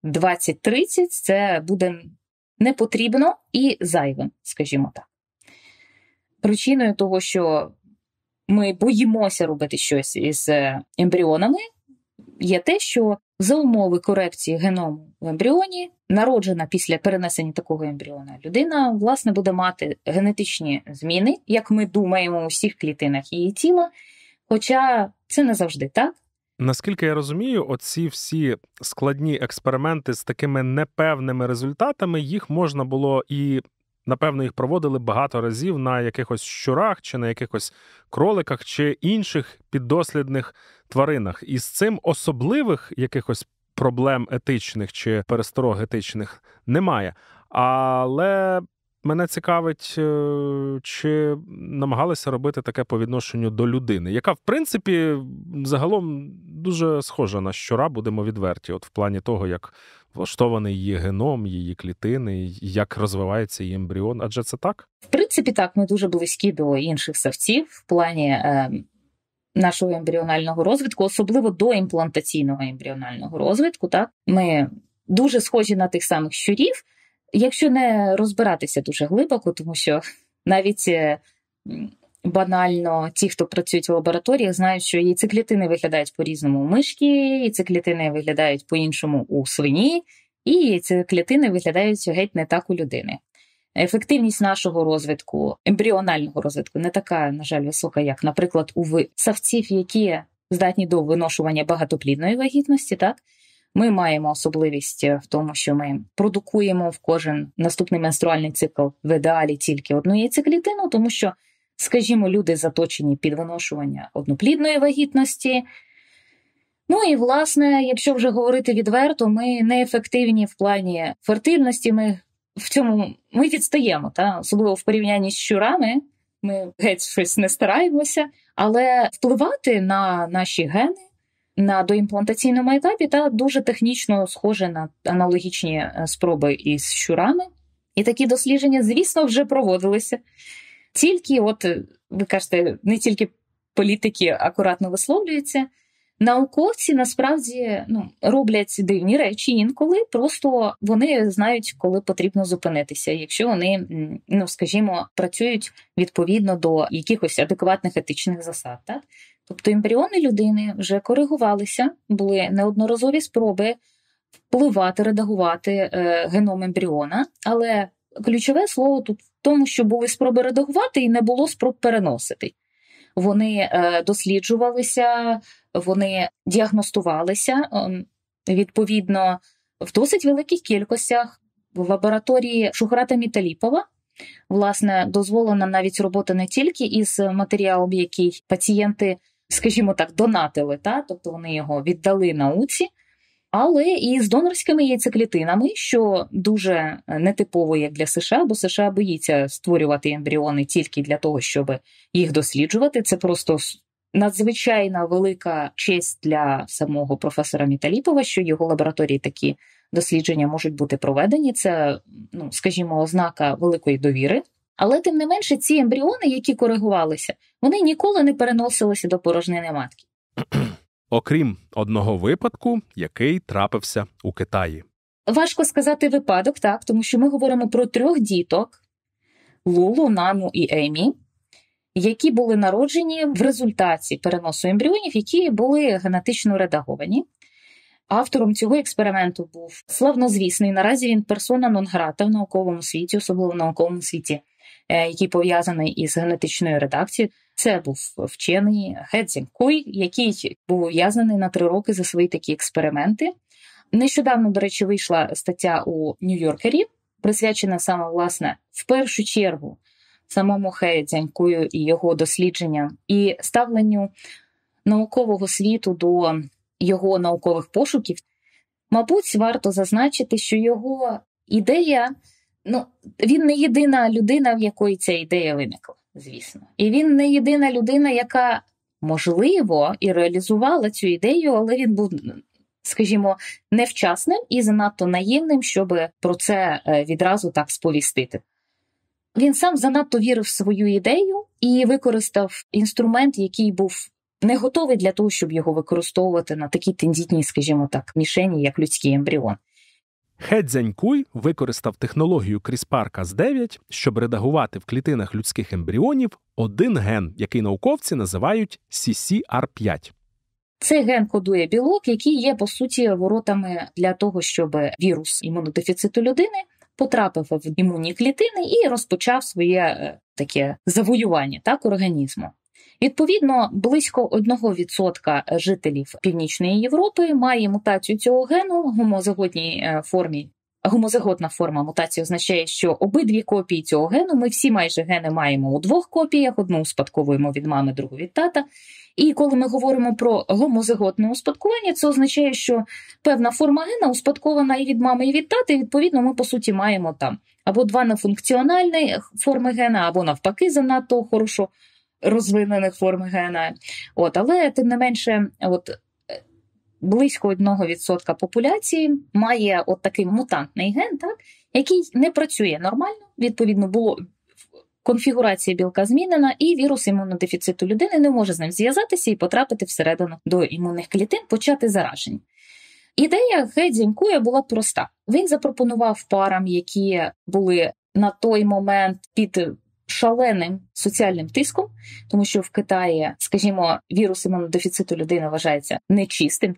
20-30 це буде не потрібно і зайвим, скажімо так. Причиною того, що ми боїмося робити щось із ембріонами, є те, що за умови корекції геному в ембріоні, народжена після перенесення такого ембріона людина, власне, буде мати генетичні зміни, як ми думаємо, у всіх клітинах її тіла, хоча це не завжди так. Наскільки я розумію, оці всі складні експерименти з такими непевними результатами, їх можна було і, напевно, їх проводили багато разів на якихось щурах, чи на якихось кроликах, чи інших піддослідних тваринах. І з цим особливих якихось проблем етичних чи пересторог етичних немає. Але мене цікавить, чи намагалися робити таке по відношенню до людини, яка, в принципі, загалом дуже схожа на щура, будемо відверті, от в плані того, як влаштований її геном, її клітини, як розвивається її ембріон. Адже це так? В принципі, так, ми дуже близькі до інших савців в плані нашого ембріонального розвитку, особливо до імплантаційного ембріонального розвитку. Так? Ми дуже схожі на тих самих щурів, якщо не розбиратися дуже глибоко, тому що навіть банально ті, хто працюють в лабораторіях, знають, що яйцеклітини виглядають по-різному у мишки, яйцеклітини виглядають по-іншому у свині, і яйцеклітини виглядають геть не так у людини. Ефективність нашого розвитку, ембріонального розвитку, не така, на жаль, висока, як, наприклад, у савців, які здатні до виношування багатоплідної вагітності, так? Ми маємо особливість в тому, що ми продукуємо в кожен наступний менструальний цикл в ідеалі тільки одну яйцеклітину, тому що, скажімо, люди заточені під виношування одноплідної вагітності. Ну і, власне, якщо вже говорити відверто, ми неефективні в плані фертильності, ми відстаємо, та? Особливо в порівнянні з щурами, ми геть щось не стараємося, але впливати на наші гени на доімплантаційному етапі та дуже технічно схоже на аналогічні спроби із щурами. І такі дослідження, звісно, вже проводилися. Тільки, ви кажете, не тільки політики акуратно висловлюються, науковці насправді роблять дивні речі інколи, просто вони знають, коли потрібно зупинитися, якщо вони, скажімо, працюють відповідно до якихось адекватних етичних засад. Так? Тобто ембріони людини вже коригувалися, були неодноразові спроби впливати, редагувати геном ембріона, але ключове слово тут в тому, що були спроби редагувати і не було спроб переносити. Вони досліджувалися, вони діагностувалися, відповідно, в досить великих кількостях в лабораторії Шухрата Міталіпова. Власне, дозволена навіть робота не тільки із матеріалом, який пацієнти, скажімо так, донатили, тобто вони його віддали науці, але і з донорськими яйцеклітинами, що дуже нетипово як для США, бо США боїться створювати ембріони тільки для того, щоб їх досліджувати. Це просто надзвичайно велика честь для самого професора Міталіпова, що його лабораторії такі дослідження можуть бути проведені. Це, скажімо, ознака великої довіри. Але, тим не менше, ці ембріони, які коригувалися, вони ніколи не переносилися до порожнини матки. Окрім одного випадку, який трапився у Китаї. Важко сказати випадок, так, тому що ми говоримо про 3 діток – Лулу, Нану і Емі, які були народжені в результаті переносу ембріонів, які були генетично редаговані. Автором цього експерименту був славнозвісний, наразі він персона нон-грата в науковому світі, особливо в науковому світі, який пов'язаний із генетичною редакцією. Це був вчений Ге Цзінькуй, який був ув'язнений на 3 роки за свої такі експерименти. Нещодавно, до речі, вийшла стаття у Нью-Йоркері, присвячена саме, власне, в першу чергу самому Ге Цзінькую і його дослідженням, і ставленню наукового світу до його наукових пошуків. Мабуть, варто зазначити, що його ідея, він не єдина людина, в якої ця ідея виникла, звісно. І він не єдина людина, яка, можливо, і реалізувала цю ідею, але він був, скажімо, невчасним і занадто наївним, щоб про це відразу так сповістити. Він сам занадто вірив в свою ідею і використав інструмент, який був не готовий для того, щоб його використовувати на такій тендітній, скажімо так, мішені, як людський ембріон. Хе Цзянькуй використав технологію CRISPR-Cas9, щоб редагувати в клітинах людських ембріонів один ген, який науковці називають CCR5. Цей ген кодує білок, який є, по суті, воротами для того, щоб вірус імунодефіциту людини потрапив в імунні клітини і розпочав своє таке завоювання організму. Відповідно, близько 1% жителів Північної Європи має мутацію цього гену в гомозиготній формі. Гомозиготна форма мутації означає, що обидві копії цього гену, ми всі майже гени маємо у двох копіях, одну успадковуємо від мами, другу від тата. І коли ми говоримо про гомозиготне успадкування, це означає, що певна форма гена успадкована і від мами, і від тата, і відповідно ми, по суті, маємо там або два нефункціональні форми гена, або навпаки занадто хорошо розвинених форм гена. Але, тим не менше, близько 1% популяції має такий мутантний ген, який не працює нормально, відповідно, було конфігурація білка змінена, і вірус імунодефіциту людини не може з ним зв'язатися і потрапити всередину до імунних клітин, почати зараження. Ідея Хе Цзянькуя була проста. Він запропонував парам, які були на той момент під шаленим соціальним тиском, тому що в Китаї, скажімо, вірус імунодефіциту людини вважається нечистим,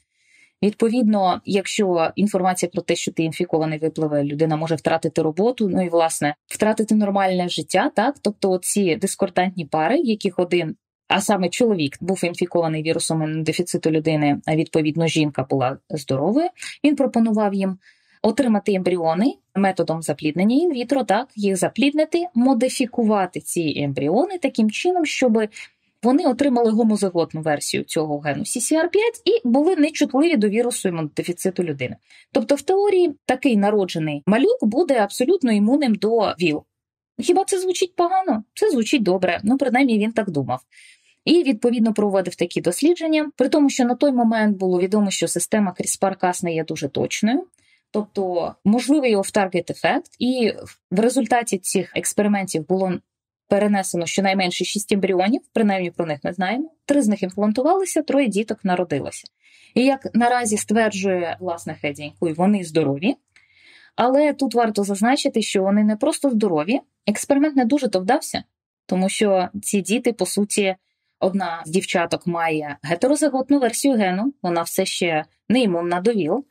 Відповідно, якщо інформація про те, що ти інфікований, випливе, людина може втратити роботу, і, власне, втратити нормальне життя, Тобто ці дискордантні пари, яких один, а саме чоловік, був інфікований вірусом імунодефіциту людини, а відповідно жінка була здоровою, він пропонував їм отримати ембріони методом запліднення інвітро, їх запліднити, модифікувати ці ембріони таким чином, щоб вони отримали гомозиготну версію цього гену CCR5 і були нечутливі до вірусу імунодефіциту людини. Тобто в теорії такий народжений малюк буде абсолютно імунним до ВІЛ. Хіба це звучить погано? Це звучить добре, принаймні він так думав. І, відповідно, проводив такі дослідження, при тому, що на той момент було відомо, що система CRISPR-Cas не є дуже точною. Тобто, можливий off-target ефект, і в результаті цих експериментів було перенесено щонайменше 6 ембріонів, принаймні про них ми знаємо, 3 з них імплантувалися, 3 діток народилося. І як наразі стверджує, власне, Хе Цзянькуй, вони здорові, але тут варто зазначити, що вони не просто здорові, експеримент не дуже-то вдався, тому що ці діти, по суті, одна з дівчаток має гетерозиготну версію гену, вона все ще не імунна до ВІЛ,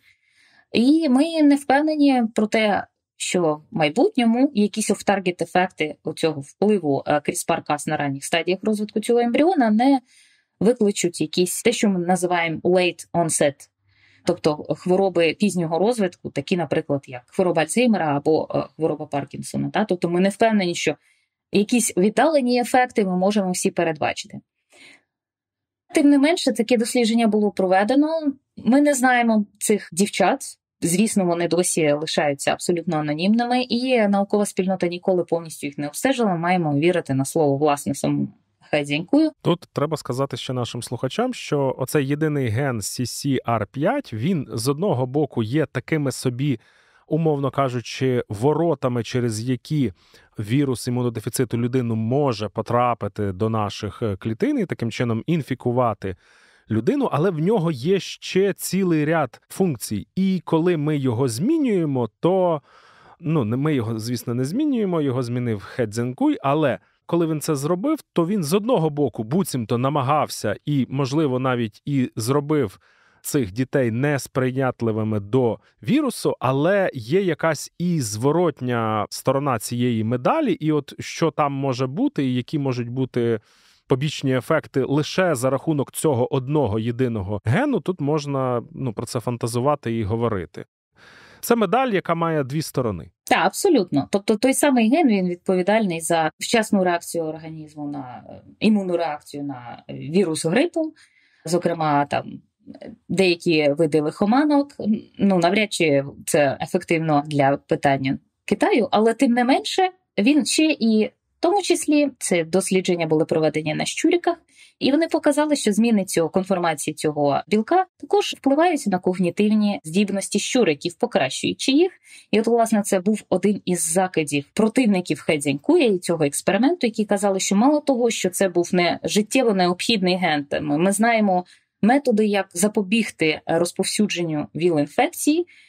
і ми не впевнені про те, що в майбутньому якісь оф-таргет ефекти цього впливу CRISPR-Cas на ранніх стадіях розвитку цього ембріона не викличуть якісь те, що ми називаємо late onset, тобто хвороби пізнього розвитку, такі, наприклад, як хвороба Альцгеймера або хвороба Паркінсона. Тобто ми не впевнені, що якісь віддалені ефекти ми можемо всі передбачити. Тим не менше, таке дослідження було проведено. Ми не знаємо цих дівчат. Звісно, вони досі лишаються абсолютно анонімними, і наукова спільнота ніколи повністю їх не обстежила. Маємо вірити на слово, власне, самому Хе Цзянькую. Тут треба сказати ще нашим слухачам, що оцей єдиний ген CCR5, він з одного боку є такими собі, умовно кажучи, воротами, через які вірус імунодефіциту людини може потрапити до наших клітин і таким чином інфікувати людину, але в нього є ще цілий ряд функцій. І коли ми його змінюємо, то, ми його, звісно, не змінюємо, його змінив Хе Цзянькуй, але коли він це зробив, то він з одного боку буцімто намагався і, можливо, навіть і зробив цих дітей несприйнятливими до вірусу, але є якась і зворотня сторона цієї медалі, і от що там може бути, і які можуть бути побічні ефекти лише за рахунок цього одного єдиного гену, тут можна про це фантазувати і говорити. Це медаль, яка має дві сторони. Так, абсолютно. Тобто той самий ген, він відповідальний за вчасну реакцію організму на імунну реакцію на вірус грипу, зокрема, там деякі види лихоманок. Навряд чи це ефективно для питання Китаю, але тим не менше, він ще і в тому числі це дослідження були проведені на щуриках, і вони показали, що зміни конформації цього білка також впливають на когнітивні здібності щуриків, покращуючи їх. І от, власне, це був один із закидів противників Хе Цзянькуя і цього експерименту, які казали, що мало того, що це був не життєво необхідний ген, ми знаємо методи, як запобігти розповсюдженню ВІЛ-інфекції,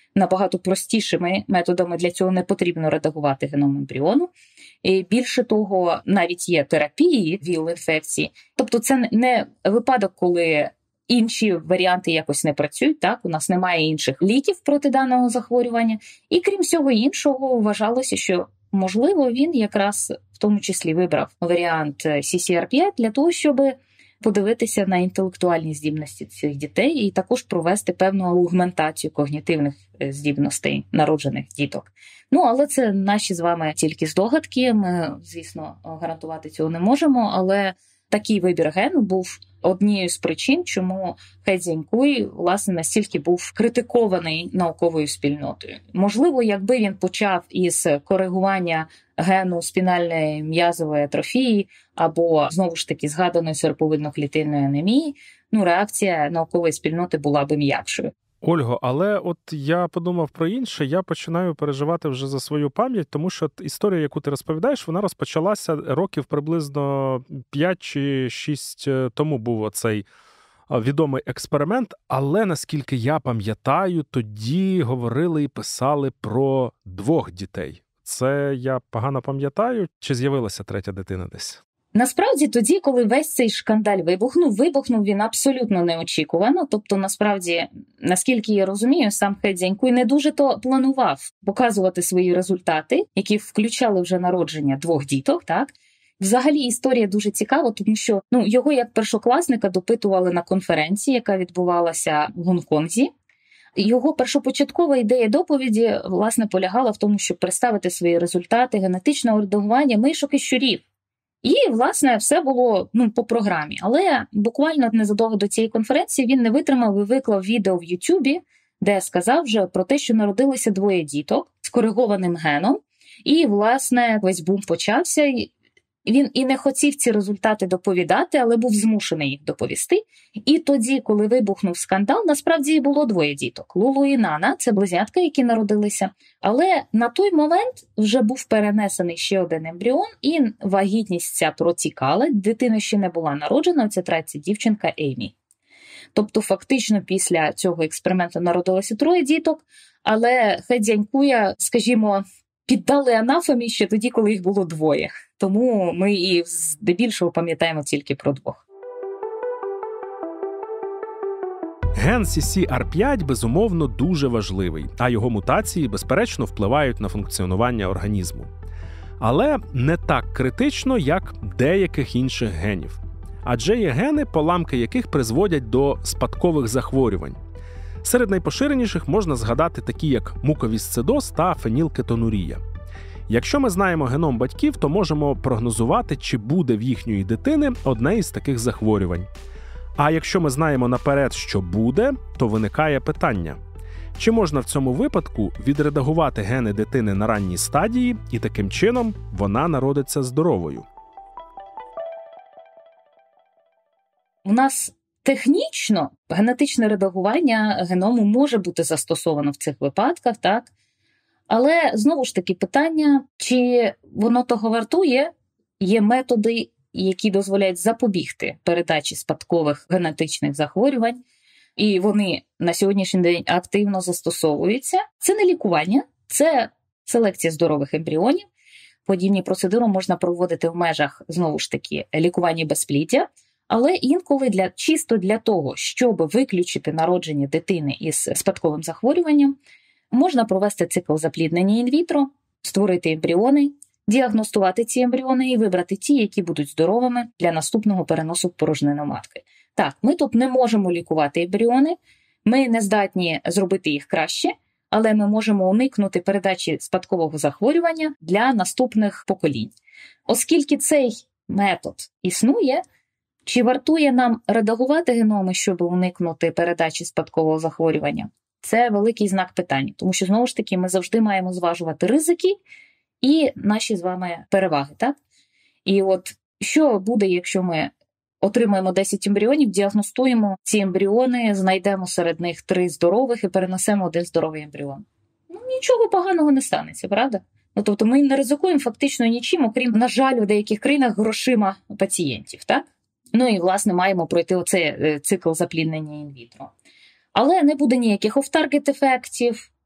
набагато простішими методами, для цього не потрібно редагувати геном ембріону. І більше того, навіть є терапії ВІЛ-інфекції. Тобто це не випадок, коли інші варіанти якось не працюють, так? У нас немає інших ліків проти даного захворювання. І крім всього іншого, вважалося, що можливо він якраз в тому числі вибрав варіант CCR5 для того, щоб подивитися на інтелектуальні здібності цих дітей і також провести певну аугментацію когнітивних здібностей народжених діток. Але це наші з вами тільки здогадки, ми, звісно, гарантувати цього не можемо, але такий вибір гену був однією з причин, чому Хе Цзянькуй, власне, настільки був критикований науковою спільнотою. Можливо, якби він почав із коригування гену спінальної м'язової атрофії або, знову ж таки, згаданої серповидно-клітинної анемії, реакція наукової спільноти була би м'якшою. Ольго, але от я подумав про інше, я починаю переживати вже за свою пам'ять, тому що історія, яку ти розповідаєш, вона розпочалася років приблизно 5 чи 6 тому був оцей відомий експеримент, але, наскільки я пам'ятаю, тоді говорили і писали про 2 дітей. Це я погано пам'ятаю, чи з'явилася 3-я дитина десь? Насправді тоді, коли весь цей шкандаль вибухнув він абсолютно неочікувано. Тобто, насправді, наскільки я розумію, сам Хе Цзянькуй не дуже то планував показувати свої результати, які включали вже народження 2 діток, так? Взагалі історія дуже цікава, тому що його як першокласника допитували на конференції, яка відбувалася в Гонконзі. Його першопочаткова ідея доповіді, власне, полягала в тому, щоб представити свої результати генетичного редагування мишок і щурів. І, власне, все було по програмі. Але буквально незадовго до цієї конференції він не витримав і виклав відео в Ютубі, де сказав вже про те, що народилося 2 діток з коригованим геном. І, власне, весь бум почався. Він і не хотів ці результати доповідати, але був змушений їх доповісти. І тоді, коли вибухнув скандал, насправді було 2 діток. Лулу і Нана – це близнятка, які народилися. Але на той момент вже був перенесений ще один ембріон, і вагітність ця протікала, дитина ще не була народжена, це 3-я дівчинка Еймі. Тобто, фактично, після цього експерименту народилося 3 діток, але Хе Цзянькуя, скажімо, піддали анафемі ще тоді, коли їх було 2. Тому ми і здебільшого пам'ятаємо тільки про 2. Ген CCR5, безумовно, дуже важливий, а його мутації, безперечно, впливають на функціонування організму. Але не так критично, як деяких інших генів. Адже є гени, поламки яких призводять до спадкових захворювань. Серед найпоширеніших можна згадати такі, як муковісцидоз та фенілкетонурія. Якщо ми знаємо геном батьків, то можемо прогнозувати, чи буде в їхньої дитини одне із таких захворювань. А якщо ми знаємо наперед, що буде, то виникає питання: чи можна в цьому випадку відредагувати гени дитини на ранній стадії, і таким чином вона народиться здоровою? У нас технічно генетичне редагування геному може бути застосовано в цих випадках, так? Але, знову ж таки, питання, чи воно того вартує? Є методи, які дозволяють запобігти передачі спадкових генетичних захворювань, і вони на сьогоднішній день активно застосовуються. Це не лікування, це селекція здорових ембріонів. Подібні процедури можна проводити в межах, знову ж таки, лікування безпліддя, але інколи чисто для того, щоб виключити народження дитини із спадковим захворюванням, можна провести цикл запліднення інвітро, створити ембріони, діагностувати ці ембріони і вибрати ті, які будуть здоровими для наступного переносу в порожнину матки. Так, ми тут не можемо лікувати ембріони, ми не здатні зробити їх краще, але ми можемо уникнути передачі спадкового захворювання для наступних поколінь. Оскільки цей метод існує, чи вартує нам редагувати геноми, щоб уникнути передачі спадкового захворювання? Це великий знак питання, тому що, знову ж таки, ми завжди маємо зважувати ризики і наші з вами переваги, так? І от що буде, якщо ми отримаємо 10 ембріонів, діагностуємо ці ембріони, знайдемо серед них 3 здорових і перенесемо 1 здоровий ембріон? Нічого поганого не станеться, правда? Тобто ми не ризикуємо фактично нічим, окрім, на жаль, у деяких країнах грошима пацієнтів, так? І, власне, маємо пройти оцей цикл запліднення інвітро. Але не буде ніяких оф-таргет ефектів,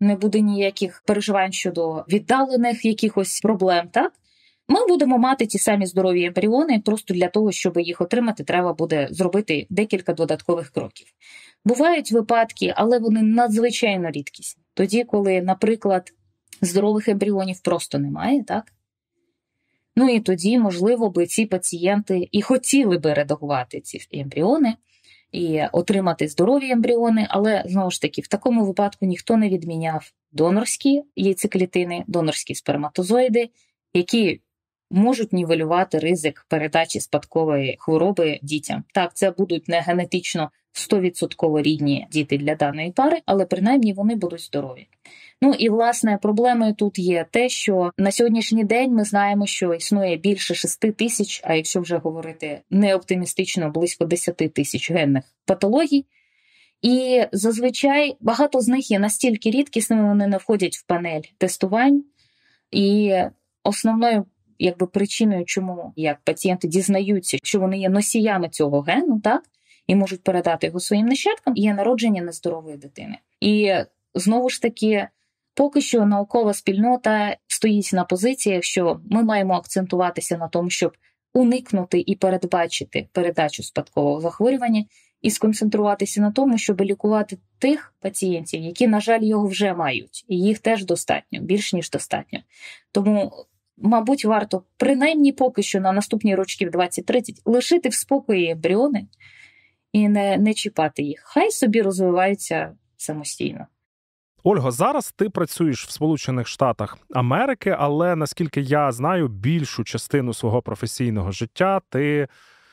не буде ніяких переживань щодо віддалених якихось проблем, так? Ми будемо мати ті самі здорові ембріони, просто для того, щоб їх отримати, треба буде зробити декілька додаткових кроків. Бувають випадки, але вони надзвичайно рідкісні. Тоді, коли, наприклад, здорових ембріонів просто немає, так? Ну і тоді, можливо, би ці пацієнти і хотіли би редагувати ці ембріони і отримати здорові ембріони, але, знову ж таки, в такому випадку ніхто не відміняв донорські яйцеклітини, донорські сперматозоїди, які можуть нівелювати ризик передачі спадкової хвороби дітям. Так, це будуть не генетично 100% рідні діти для даної пари, але принаймні вони будуть здорові. Ну і, власне, проблемою тут є те, що на сьогоднішній день ми знаємо, що існує більше 6 тисяч, а якщо вже говорити неоптимістично, близько 10 тисяч генних патологій. І зазвичай багато з них є настільки рідкісними, вони не входять в панель тестувань. І основною причиною, чому як пацієнти дізнаються, що вони є носіями цього гену, так, і можуть передати його своїм нащадкам, є народження нездорової дитини. І знову ж таки, поки що наукова спільнота стоїть на позиціях, що ми маємо акцентуватися на тому, щоб уникнути і передбачити передачу спадкового захворювання, і сконцентруватися на тому, щоб лікувати тих пацієнтів, які, на жаль, його вже мають. І їх теж достатньо, більш ніж достатньо. Тому, мабуть, варто, принаймні поки що на наступні років 20-30, лишити в спокої ембріони і не чіпати їх. Хай собі розвиваються самостійно. Ольго, зараз ти працюєш в Сполучених Штатах Америки, але, наскільки я знаю, більшу частину свого професійного життя ти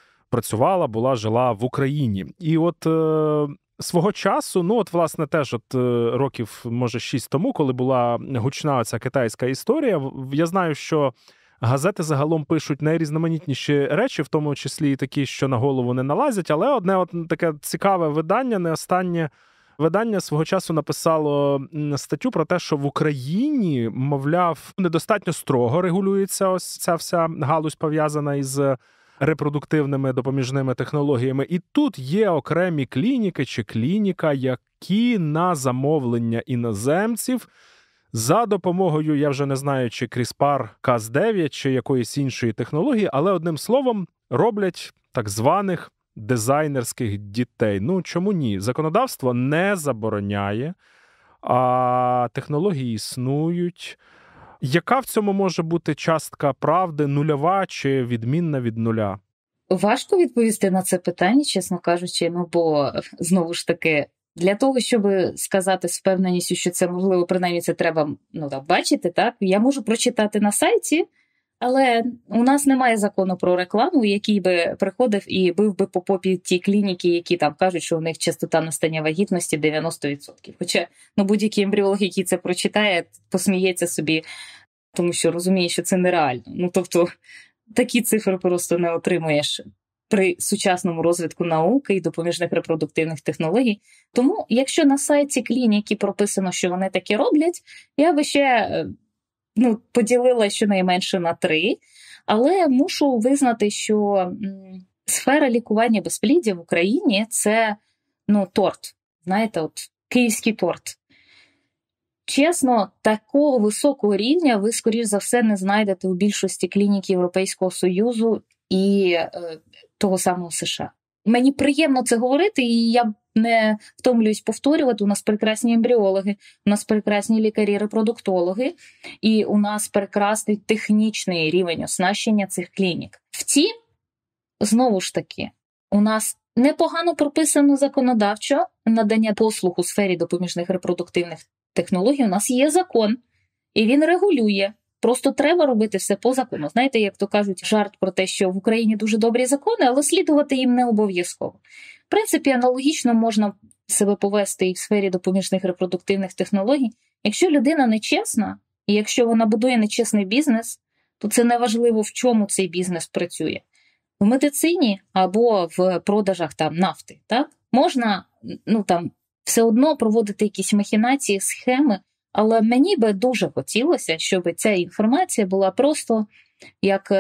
жила в Україні. І от свого часу, власне, теж років, може, 6 тому, коли була гучна оця китайська історія, я знаю, що газети загалом пишуть найрізноманітніші речі, в тому числі і такі, що на голову не налазять, але одне таке цікаве видання, не останнє видання свого часу написало статтю про те, що в Україні, мовляв, недостатньо строго регулюється ось ця вся галузь, пов'язана із репродуктивними допоміжними технологіями. І тут є окремі клініки чи клініка, які на замовлення іноземців за допомогою, я вже не знаю, чи CRISPR-Cas9, чи якоїсь іншої технології, але, одним словом, роблять так званих дизайнерських дітей. Чому ні? Законодавство не забороняє, а технології існують. Яка в цьому може бути частка правди, нульова чи відмінна від нуля? Важко відповісти на це питання, чесно кажучи, бо, знову ж таки, для того, щоб сказати з впевненістю, що це можливо, принаймні це треба бачити, так? Я можу прочитати на сайті, але у нас немає закону про рекламу, який би приходив і бив би по попі ті клініки, які там кажуть, що у них частота настання вагітності 90%. Хоча будь-який ембріолог, який це прочитає, посміється собі, тому що розуміє, що це нереально. Тобто такі цифри просто не отримуєш при сучасному розвитку науки і допоміжних репродуктивних технологій. Тому, якщо на сайті клініки прописано, що вони таке роблять, я би ще поділила щонайменше на 3, але мушу визнати, що сфера лікування безпліддя в Україні – це торт. Знаєте, київський торт. Чесно, такого високого рівня ви, скоріш за все, не знайдете у більшості клінік Європейського Союзу і того самого США. Мені приємно це говорити, і я не втомлююсь повторювати. У нас прекрасні ембріологи, у нас прекрасні лікарі-репродуктологи, і у нас прекрасний технічний рівень оснащення цих клінік. Втім, знову ж таки, у нас непогано прописано законодавчо надання послуг у сфері допоміжних репродуктивних технологій. У нас є закон, і він регулює. Просто треба робити все по закону. Знаєте, як то кажуть, жарт про те, що в Україні дуже добрі закони, але слідувати їм не обов'язково. В принципі, аналогічно можна себе повести і в сфері допоміжних репродуктивних технологій. Якщо людина нечесна, і якщо вона будує нечесний бізнес, то це неважливо, в чому цей бізнес працює. В медицині або в продажах нафти, так? Можна, все одно проводити якісь махінації, схеми, але мені би дуже хотілося, щоб ця інформація була просто як,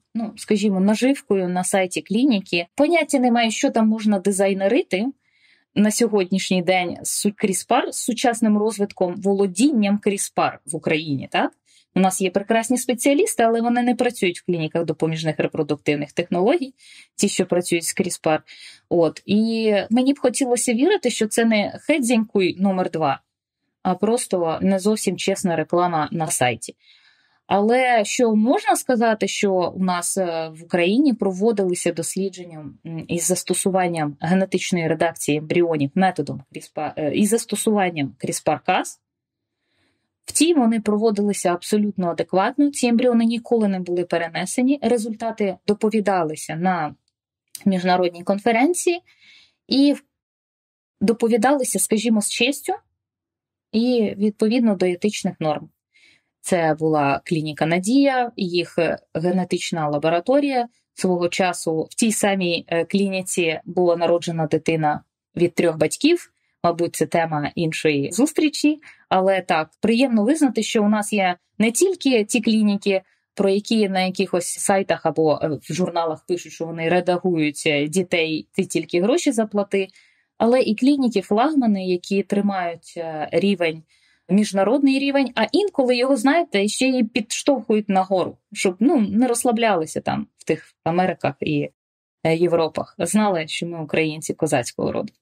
скажімо, наживкою на сайті клініки. Поняття немає, що там можна дизайнерити, на сьогоднішній день CRISPR з сучасним розвитком, володінням CRISPR в Україні, так? У нас є прекрасні спеціалісти, але вони не працюють в клініках допоміжних репродуктивних технологій, ті, що працюють з CRISPR. І мені б хотілося вірити, що це не Хедзянькуй номер 2, а просто не зовсім чесна реклама на сайті. Але що можна сказати, що у нас в Україні проводилися дослідження із застосуванням генетичної редакції ембріонів методом CRISPR, із застосуванням CRISPR-Cas. Втім, вони проводилися абсолютно адекватно, ці ембріони ніколи не були перенесені, результати доповідалися на міжнародній конференції і доповідалися, скажімо, з честю і відповідно до етичних норм. Це була клініка «Надія», їх генетична лабораторія. Свого часу в тій самій клініці була народжена дитина від 3 батьків. Мабуть, це тема іншої зустрічі. Але так, приємно визнати, що у нас є не тільки ті клініки, про які на якихось сайтах або в журналах пишуть, що вони редагують дітей, ти тільки гроші заплати, але і клініки-флагмани, які тримають рівень, міжнародний рівень, а інколи його, знаєте, ще й підштовхують нагору, щоб не розслаблялися там в тих Америках і Європах. Знали, що ми українці козацького роду.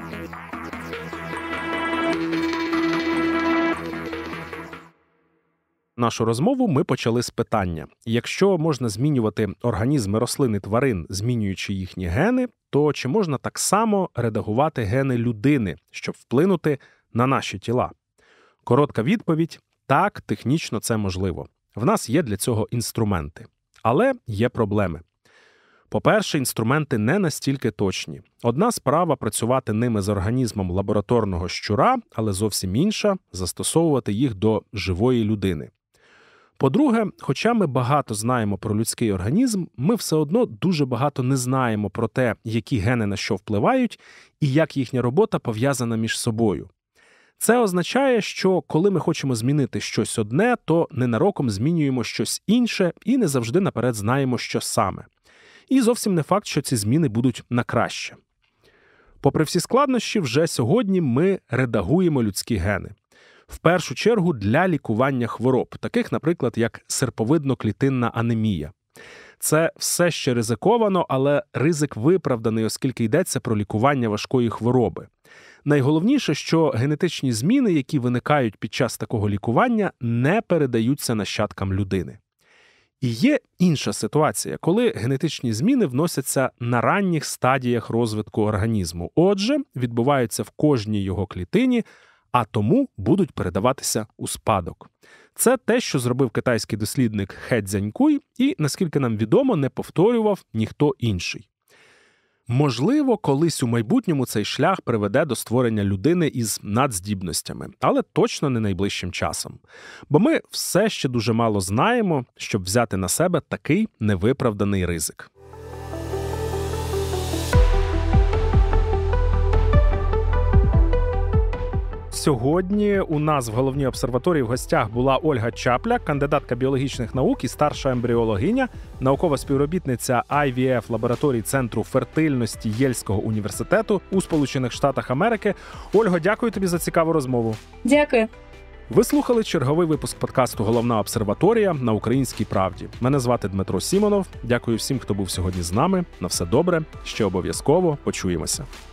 Нашу розмову ми почали з питання. Якщо можна змінювати організми рослин і тварин, змінюючи їхні гени, то чи можна так само редагувати гени людини, щоб вплинути на наші тіла? Коротка відповідь – так, технічно це можливо. В нас є для цього інструменти. Але є проблеми. По-перше, інструменти не настільки точні. Одна справа – працювати ними з організмом лабораторного щура, але зовсім інша – застосовувати їх до живої людини. По-друге, хоча ми багато знаємо про людський організм, ми все одно дуже багато не знаємо про те, які гени на що впливають і як їхня робота пов'язана між собою. Це означає, що коли ми хочемо змінити щось одне, то ненароком змінюємо щось інше і не завжди наперед знаємо, що саме. І зовсім не факт, що ці зміни будуть на краще. Попри всі складнощі, вже сьогодні ми редагуємо людські гени. В першу чергу для лікування хвороб, таких, наприклад, як серповидно-клітинна анемія. Це все ще ризиковано, але ризик виправданий, оскільки йдеться про лікування важкої хвороби. Найголовніше, що генетичні зміни, які виникають під час такого лікування, не передаються нащадкам людини. І є інша ситуація, коли генетичні зміни вносяться на ранніх стадіях розвитку організму. Отже, відбуваються в кожній його клітині, а тому будуть передаватися у спадок. Це те, що зробив китайський дослідник Хедзянькуй і, наскільки нам відомо, не повторював ніхто інший. Можливо, колись у майбутньому цей шлях приведе до створення людини із надздібностями, але точно не найближчим часом. Бо ми все ще дуже мало знаємо, щоб взяти на себе такий невиправданий ризик. Сьогодні у нас в головній обсерваторії в гостях була Ольга Чапля, кандидатка біологічних наук і старша ембріологиня, наукова співробітниця IVF-лабораторії Центру фертильності Єльського університету у Сполучених Штатах Америки. Ольго, дякую тобі за цікаву розмову. Дякую. Ви слухали черговий випуск подкасту «Головна обсерваторія» на Українській правді. Мене звати Дмитро Сімонов. Дякую всім, хто був сьогодні з нами. На все добре. Ще обов'язково почуємося.